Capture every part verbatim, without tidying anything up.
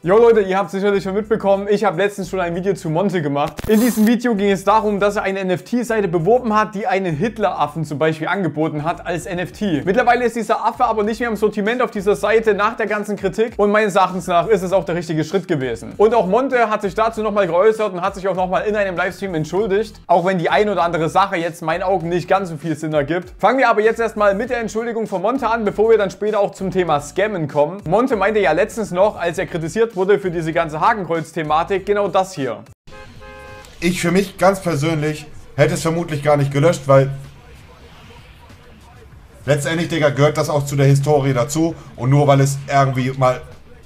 Jo Leute, ihr habt sicherlich schon mitbekommen, ich habe letztens schon ein Video zu Monte gemacht. In diesem Video ging es darum, dass er eine N F T-Seite beworben hat, die einen Hitler-Affen zum Beispiel angeboten hat als N F T. Mittlerweile ist dieser Affe aber nicht mehr im Sortiment auf dieser Seite nach der ganzen Kritik und meines Erachtens nach ist es auch der richtige Schritt gewesen. Und auch Monte hat sich dazu nochmal geäußert und hat sich auch nochmal in einem Livestream entschuldigt, auch wenn die ein oder andere Sache jetzt in meinen Augen nicht ganz so viel Sinn ergibt. Fangen wir aber jetzt erstmal mit der Entschuldigung von Monte an, bevor wir dann später auch zum Thema Scammen kommen. Monte meinte ja letztens noch, als er kritisiert wurde für diese ganze Hakenkreuz-Thematik, genau das hier. Ich für mich ganz persönlich hätte es vermutlich gar nicht gelöscht, weil letztendlich, Digga, gehört das auch zu der Historie dazu und nur weil es irgendwie mal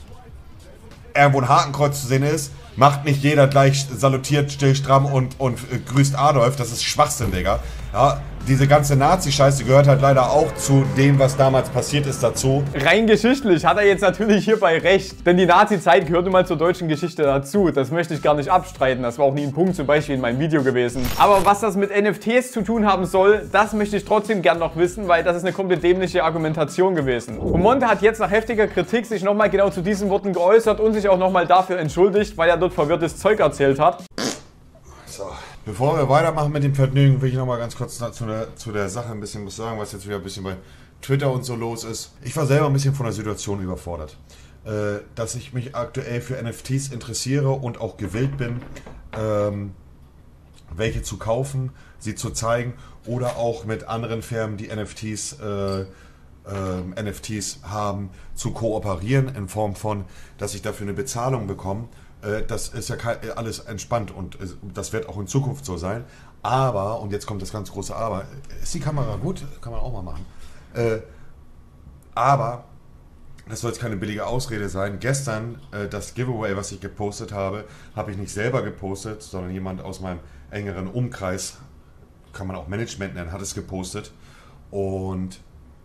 irgendwo ein Hakenkreuz zu sehen ist, macht nicht jeder gleich salutiert, still, stramm und, und äh, grüßt Adolf. Das ist Schwachsinn, Digga. Ja, diese ganze Nazi-Scheiße gehört halt leider auch zu dem, was damals passiert ist, dazu. Rein geschichtlich hat er jetzt natürlich hierbei recht, denn die Nazi-Zeit gehört nun mal zur deutschen Geschichte dazu. Das möchte ich gar nicht abstreiten, das war auch nie ein Punkt zum Beispiel in meinem Video gewesen. Aber was das mit N F Ts zu tun haben soll, das möchte ich trotzdem gern noch wissen, weil das ist eine komplett dämliche Argumentation gewesen. Und Monte hat jetzt nach heftiger Kritik sich nochmal genau zu diesen Worten geäußert und sich auch nochmal dafür entschuldigt, weil er dort verwirrtes Zeug erzählt hat. So. Bevor wir weitermachen mit dem Vergnügen, will ich noch mal ganz kurz zu der, zu der Sache ein bisschen was sagen, was jetzt wieder ein bisschen bei Twitter und so los ist. Ich war selber ein bisschen von der Situation überfordert. Äh, dass ich mich aktuell für N F Ts interessiere und auch gewillt bin, ähm, welche zu kaufen, sie zu zeigen oder auch mit anderen Firmen, die N F Ts, äh, äh, N F Ts haben, zu kooperieren in Form von, dass ich dafür eine Bezahlung bekomme. Das ist ja alles entspannt und das wird auch in Zukunft so sein. Aber, und jetzt kommt das ganz große Aber, ist die Kamera gut? Kann man auch mal machen. Äh, aber, das soll jetzt keine billige Ausrede sein. Gestern, äh, das Giveaway, was ich gepostet habe, habe ich nicht selber gepostet, sondern jemand aus meinem engeren Umkreis, kann man auch Management nennen, hat es gepostet und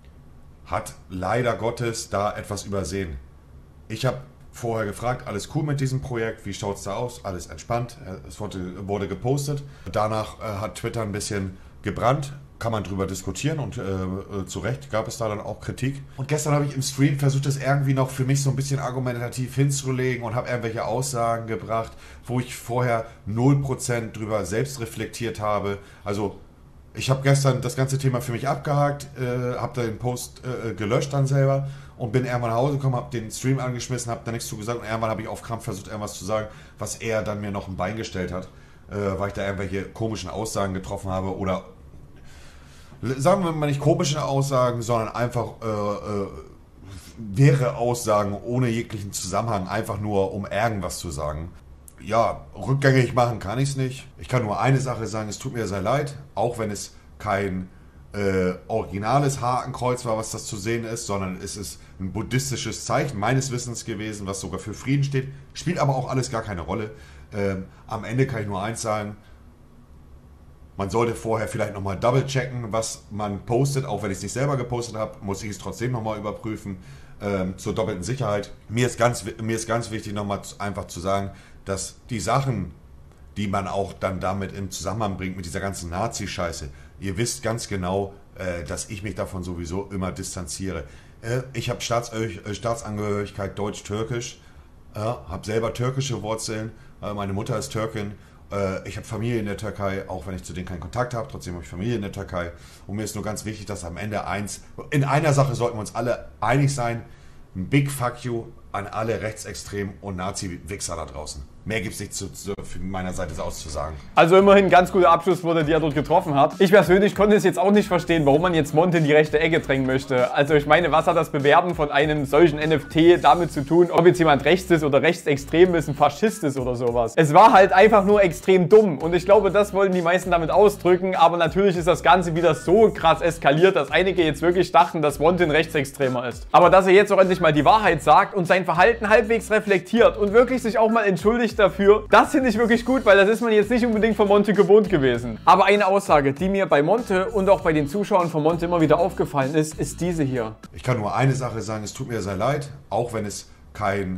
hat leider Gottes da etwas übersehen. Ich habe vorher gefragt, alles cool mit diesem Projekt, wie schaut es da aus? Alles entspannt, es wurde, wurde gepostet. Danach äh, hat Twitter ein bisschen gebrannt, kann man drüber diskutieren und äh, zu Recht gab es da dann auch Kritik. Und gestern habe ich im Stream versucht, das irgendwie noch für mich so ein bisschen argumentativ hinzulegen und habe irgendwelche Aussagen gebracht, wo ich vorher null Prozent drüber selbst reflektiert habe. Also ich habe gestern das ganze Thema für mich abgehakt, äh, habe den Post äh, gelöscht dann selber und bin irgendwann nach Hause gekommen, habe den Stream angeschmissen, habe da nichts zu gesagt und irgendwann habe ich auf Krampf versucht, irgendwas zu sagen, was er dann mir noch ein Bein gestellt hat, äh, weil ich da irgendwelche komischen Aussagen getroffen habe oder sagen wir mal nicht komische Aussagen, sondern einfach äh, äh, wäre Aussagen ohne jeglichen Zusammenhang, einfach nur um irgendwas zu sagen. Ja, rückgängig machen kann ich es nicht. Ich kann nur eine Sache sagen, es tut mir sehr leid, auch wenn es kein äh, originales Hakenkreuz war, was das zu sehen ist, sondern es ist ein buddhistisches Zeichen meines Wissens gewesen, was sogar für Frieden steht. Spielt aber auch alles gar keine Rolle. Ähm, am Ende kann ich nur eins sagen, man sollte vorher vielleicht nochmal double checken, was man postet, auch wenn ich es nicht selber gepostet habe, muss ich es trotzdem nochmal überprüfen, ähm, zur doppelten Sicherheit. Mir ist ganz, mir ist ganz wichtig, nochmal einfach zu sagen, dass die Sachen, die man auch dann damit im Zusammenhang bringt, mit dieser ganzen Nazi-Scheiße, ihr wisst ganz genau, äh, dass ich mich davon sowieso immer distanziere. Äh, ich habe Staats äh, Staatsangehörigkeit deutsch-türkisch, äh, habe selber türkische Wurzeln, äh, meine Mutter ist Türkin, äh, ich habe Familie in der Türkei, auch wenn ich zu denen keinen Kontakt habe, trotzdem habe ich Familie in der Türkei. Und mir ist nur ganz wichtig, dass am Ende eins, in einer Sache sollten wir uns alle einig sein, ein Big Fuck you an alle Rechtsextremen und Nazi-Wichser da draußen. Mehr gibt es nicht zu, zu, von meiner Seite auszusagen. Also immerhin ganz gute Abschlussworte, die er dort getroffen hat. Ich persönlich konnte es jetzt auch nicht verstehen, warum man jetzt Monte in die rechte Ecke drängen möchte. Also ich meine, was hat das Bewerben von einem solchen N F T damit zu tun, ob jetzt jemand rechts ist oder rechtsextrem ist, ein Faschist ist oder sowas. Es war halt einfach nur extrem dumm und ich glaube, das wollten die meisten damit ausdrücken, aber natürlich ist das Ganze wieder so krass eskaliert, dass einige jetzt wirklich dachten, dass Monte ein Rechtsextremer ist. Aber dass er jetzt auch endlich mal die Wahrheit sagt und sein Verhalten halbwegs reflektiert und wirklich sich auch mal entschuldigt dafür. Das finde ich wirklich gut, weil das ist man jetzt nicht unbedingt von Monte gewohnt gewesen. Aber eine Aussage, die mir bei Monte und auch bei den Zuschauern von Monte immer wieder aufgefallen ist, ist diese hier. Ich kann nur eine Sache sagen, es tut mir sehr leid, auch wenn es kein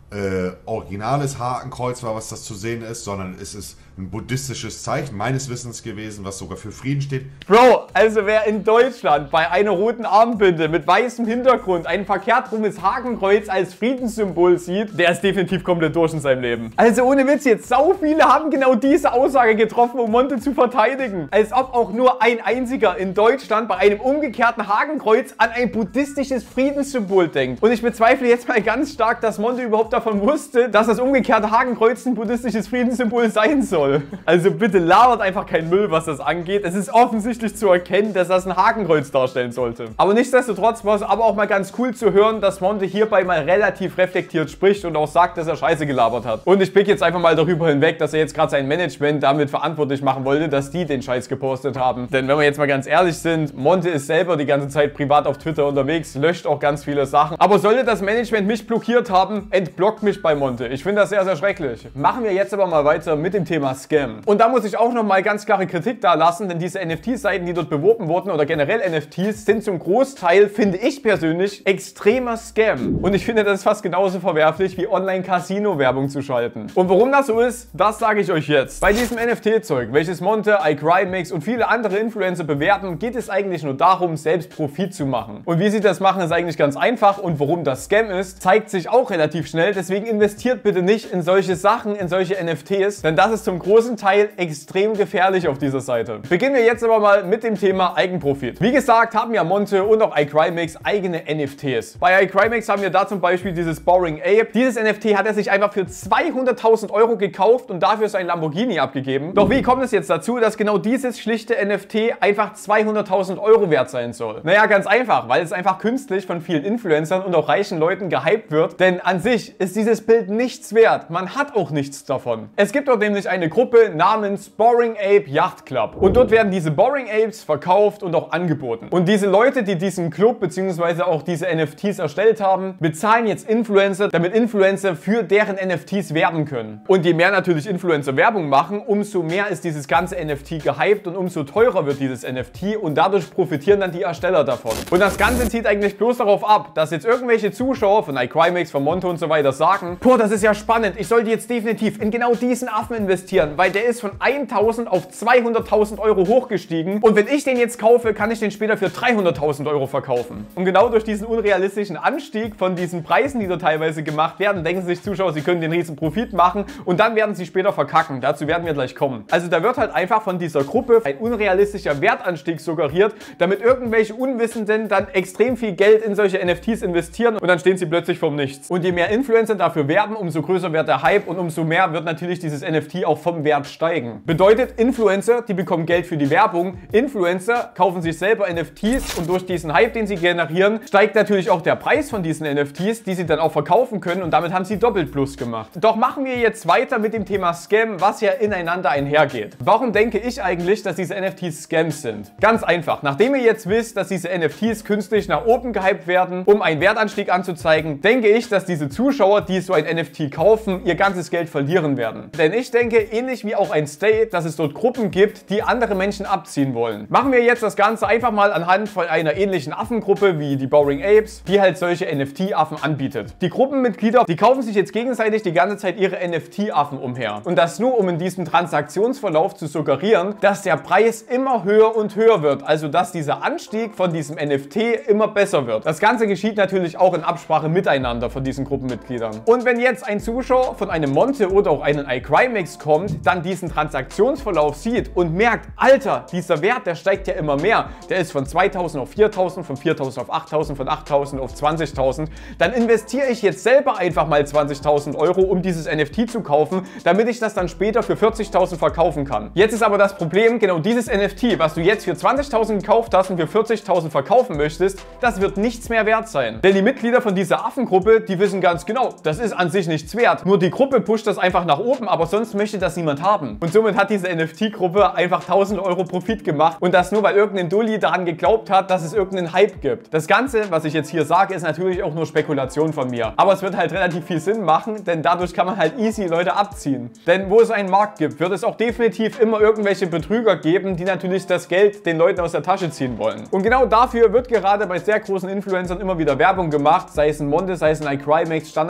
äh, originales Hakenkreuz war, was das zu sehen ist, sondern es ist ein buddhistisches Zeichen meines Wissens gewesen, was sogar für Frieden steht. Bro, also wer in Deutschland bei einer roten Armbinde mit weißem Hintergrund ein verkehrt rumes Hakenkreuz als Friedenssymbol sieht, der ist definitiv komplett durch in seinem Leben. Also ohne Witz jetzt, sau viele haben genau diese Aussage getroffen, um Monte zu verteidigen. Als ob auch nur ein einziger in Deutschland bei einem umgekehrten Hakenkreuz an ein buddhistisches Friedenssymbol denkt. Und ich bezweifle jetzt mal ganz stark, dass Monte überhaupt davon wusste, dass das umgekehrte Hakenkreuz ein buddhistisches Friedenssymbol sein soll. Also bitte labert einfach kein Müll, was das angeht. Es ist offensichtlich zu erkennen, dass das ein Hakenkreuz darstellen sollte. Aber nichtsdestotrotz war es aber auch mal ganz cool zu hören, dass Monte hierbei mal relativ reflektiert spricht und auch sagt, dass er Scheiße gelabert hat. Und ich blicke jetzt einfach mal darüber hinweg, dass er jetzt gerade sein Management damit verantwortlich machen wollte, dass die den Scheiß gepostet haben. Denn wenn wir jetzt mal ganz ehrlich sind, Monte ist selber die ganze Zeit privat auf Twitter unterwegs, löscht auch ganz viele Sachen. Aber sollte das Management mich blockiert haben, entblockt mich bei Monte. Ich finde das sehr, sehr schrecklich. Machen wir jetzt aber mal weiter mit dem Thema Scam. Und da muss ich auch nochmal ganz klare Kritik da lassen, denn diese N F T-Seiten, die dort beworben wurden oder generell N F Ts, sind zum Großteil, finde ich persönlich, extremer Scam. Und ich finde das fast genauso verwerflich wie Online-Casino-Werbung zu schalten. Und warum das so ist, das sage ich euch jetzt. Bei diesem N F T-Zeug, welches Monte, iCrimix und viele andere Influencer bewerben, geht es eigentlich nur darum, selbst Profit zu machen. Und wie sie das machen, ist eigentlich ganz einfach. Und warum das Scam ist, zeigt sich auch relativ schnell. Deswegen investiert bitte nicht in solche Sachen, in solche N F Ts, denn das ist zum großen Teil extrem gefährlich auf dieser Seite. Beginnen wir jetzt aber mal mit dem Thema Eigenprofit. Wie gesagt, haben ja Monte und auch iCrimix eigene N F Ts. Bei iCrimix haben wir da zum Beispiel dieses Boring Ape. Dieses N F T hat er sich einfach für zweihunderttausend Euro gekauft und dafür sein Lamborghini abgegeben. Doch wie kommt es jetzt dazu, dass genau dieses schlichte N F T einfach zweihunderttausend Euro wert sein soll? Naja, ganz einfach, weil es einfach künstlich von vielen Influencern und auch reichen Leuten gehypt wird. Denn an sich ist dieses Bild nichts wert. Man hat auch nichts davon. Es gibt dort nämlich eine Gruppe namens Boring Ape Yacht Club. Und dort werden diese Boring Apes verkauft und auch angeboten. Und diese Leute, die diesen Club bzw. auch diese N F Ts erstellt haben, bezahlen jetzt Influencer, damit Influencer für deren N F Ts werben können. Und je mehr natürlich Influencer Werbung machen, umso mehr ist dieses ganze N F T gehypt und umso teurer wird dieses N F T und dadurch profitieren dann die Ersteller davon. Und das Ganze zieht eigentlich bloß darauf ab, dass jetzt irgendwelche Zuschauer von iCrimix, von Monte und so weiter sagen, boah, das ist ja spannend, ich sollte jetzt definitiv in genau diesen Affen investieren, weil der ist von tausend auf zweihunderttausend Euro hochgestiegen und wenn ich den jetzt kaufe, kann ich den später für dreihunderttausend Euro verkaufen. Und genau durch diesen unrealistischen Anstieg von diesen Preisen, die da teilweise gemacht werden, denken sich Zuschauer, sie können den riesen Profit machen und dann werden sie später verkacken. Dazu werden wir gleich kommen. Also da wird halt einfach von dieser Gruppe ein unrealistischer Wertanstieg suggeriert, damit irgendwelche Unwissenden dann extrem viel Geld in solche N F Ts investieren und dann stehen sie plötzlich vom Nichts. Und je mehr Influencer dafür werben, umso größer wird der Hype und umso mehr wird natürlich dieses N F T auch vom Wert steigen. Bedeutet, Influencer, die bekommen Geld für die Werbung, Influencer kaufen sich selber N F Ts und durch diesen Hype, den sie generieren, steigt natürlich auch der Preis von diesen N F Ts, die sie dann auch verkaufen können und damit haben sie doppelt Plus gemacht. Doch machen wir jetzt weiter mit dem Thema Scam, was ja ineinander einhergeht. Warum denke ich eigentlich, dass diese N F Ts Scams sind? Ganz einfach. Nachdem ihr jetzt wisst, dass diese N F Ts künstlich nach oben gehypt werden, um einen Wertanstieg anzuzeigen, denke ich, dass diese Zuschauer, die so ein N F T kaufen, ihr ganzes Geld verlieren werden. Denn ich denke, ähnlich wie auch ein State, dass es dort Gruppen gibt, die andere Menschen abziehen wollen. Machen wir jetzt das Ganze einfach mal anhand von einer ähnlichen Affengruppe wie die Boring Apes, die halt solche N F T-Affen anbietet. Die Gruppenmitglieder, die kaufen sich jetzt gegenseitig die ganze Zeit ihre N F T-Affen umher. Und das nur, um in diesem Transaktionsverlauf zu suggerieren, dass der Preis immer höher und höher wird. Also, dass dieser Anstieg von diesem N F T immer besser wird. Das Ganze geschieht natürlich auch in Absprache miteinander von diesen Gruppenmitgliedern. Und wenn jetzt ein Zuschauer von einem Monte oder auch einen iCrimix kommt, dann diesen Transaktionsverlauf sieht und merkt, Alter, dieser Wert, der steigt ja immer mehr. Der ist von zweitausend auf viertausend, von viertausend auf achttausend, von achttausend auf zwanzigtausend. Dann investiere ich jetzt selber einfach mal zwanzigtausend Euro, um dieses N F T zu kaufen, damit ich das dann später für vierzigtausend verkaufen kann. Jetzt ist aber das Problem, genau dieses N F T, was du jetzt für zwanzigtausend gekauft hast und für vierzigtausend verkaufen möchtest, das wird nichts mehr wert sein. Denn die Mitglieder von dieser Affengruppe, die wissen ganz genau, das ist an sich nichts wert. Nur die Gruppe pusht das einfach nach oben, aber sonst möchte das niemand haben. Und somit hat diese N F T-Gruppe einfach tausend Euro Profit gemacht und das nur, weil irgendein Dulli daran geglaubt hat, dass es irgendeinen Hype gibt. Das Ganze, was ich jetzt hier sage, ist natürlich auch nur Spekulation von mir. Aber es wird halt relativ viel Sinn machen, denn dadurch kann man halt easy Leute abziehen. Denn wo es einen Markt gibt, wird es auch definitiv immer irgendwelche Betrüger geben, die natürlich das Geld den Leuten aus der Tasche ziehen wollen. Und genau dafür wird gerade bei sehr großen Influencern immer wieder Werbung gemacht, sei es ein Monte, sei es ein iCrimix, Standard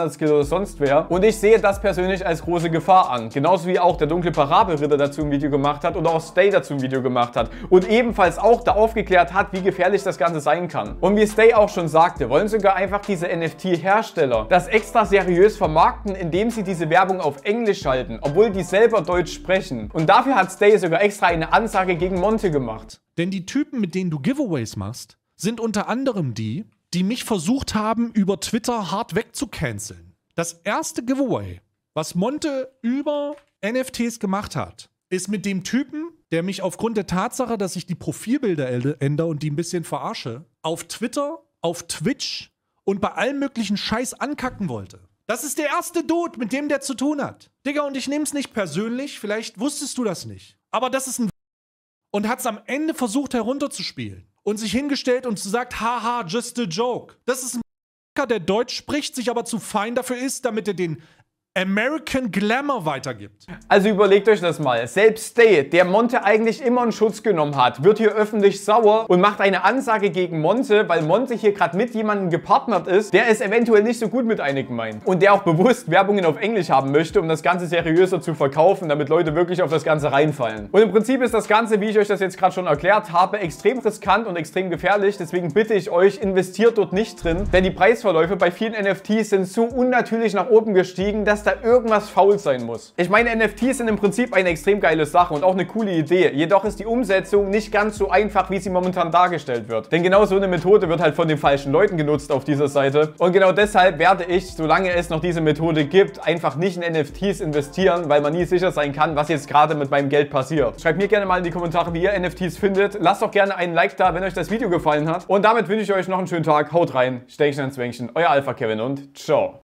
Standard-Skill oder sonst wer. Und ich sehe das persönlich als große Gefahr an. Genauso wie auch der dunkle Parabelritter dazu ein Video gemacht hat oder auch Stay dazu ein Video gemacht hat. Und ebenfalls auch da aufgeklärt hat, wie gefährlich das Ganze sein kann. Und wie Stay auch schon sagte, wollen sogar einfach diese N F T-Hersteller das extra seriös vermarkten, indem sie diese Werbung auf Englisch schalten, obwohl die selber Deutsch sprechen. Und dafür hat Stay sogar extra eine Ansage gegen Monte gemacht. Denn die Typen, mit denen du Giveaways machst, sind unter anderem die, die mich versucht haben, über Twitter hart wegzucanceln. Das erste Giveaway, was Monte über N F Ts gemacht hat, ist mit dem Typen, der mich aufgrund der Tatsache, dass ich die Profilbilder ändere und die ein bisschen verarsche, auf Twitter, auf Twitch und bei allem möglichen Scheiß ankacken wollte. Das ist der erste Dude, mit dem der zu tun hat. Digga, und ich nehm's nicht persönlich, vielleicht wusstest du das nicht. Aber das ist ein und hat's am Ende versucht herunterzuspielen und sich hingestellt und gesagt, haha, just a joke. Das ist ein der Deutsch spricht, sich aber zu fein dafür ist, damit er den American Glamour weitergibt. Also überlegt euch das mal. Selbst Stay, der Monte eigentlich immer in Schutz genommen hat, wird hier öffentlich sauer und macht eine Ansage gegen Monte, weil Monte hier gerade mit jemandem gepartnert ist, der es eventuell nicht so gut mit einigen meint. Und der auch bewusst Werbungen auf Englisch haben möchte, um das Ganze seriöser zu verkaufen, damit Leute wirklich auf das Ganze reinfallen. Und im Prinzip ist das Ganze, wie ich euch das jetzt gerade schon erklärt habe, extrem riskant und extrem gefährlich. Deswegen bitte ich euch, investiert dort nicht drin, denn die Preisverläufe bei vielen N F Ts sind so unnatürlich nach oben gestiegen, dass da irgendwas faul sein muss. Ich meine, N F Ts sind im Prinzip eine extrem geile Sache und auch eine coole Idee. Jedoch ist die Umsetzung nicht ganz so einfach, wie sie momentan dargestellt wird. Denn genau so eine Methode wird halt von den falschen Leuten genutzt auf dieser Seite. Und genau deshalb werde ich, solange es noch diese Methode gibt, einfach nicht in N F Ts investieren, weil man nie sicher sein kann, was jetzt gerade mit meinem Geld passiert. Schreibt mir gerne mal in die Kommentare, wie ihr N F Ts findet. Lasst doch gerne einen Like da, wenn euch das Video gefallen hat. Und damit wünsche ich euch noch einen schönen Tag. Haut rein, Stängchen ans Wänkchen. Euer Alpha Kevin und ciao.